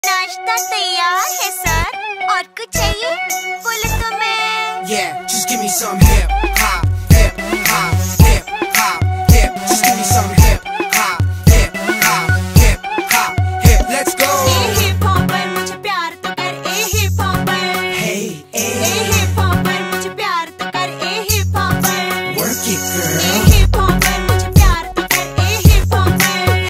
नाश्ता तैयार है सर, और कुछ चाहिए बोले तो मैं Yeah, just give me some hip hop.